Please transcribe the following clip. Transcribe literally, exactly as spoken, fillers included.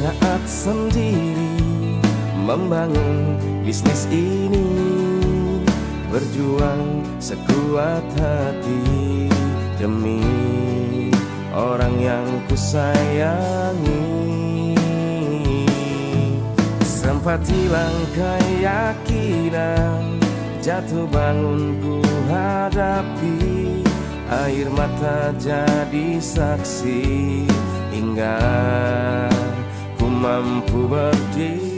saat sendiri membangun bisnis ini, berjuang sekuat hati demi orang yang kusayangi. Sempat hilang keyakinan, jatuh bangun ku hadapi, air mata jadi saksi hingga ku mampu berdiri.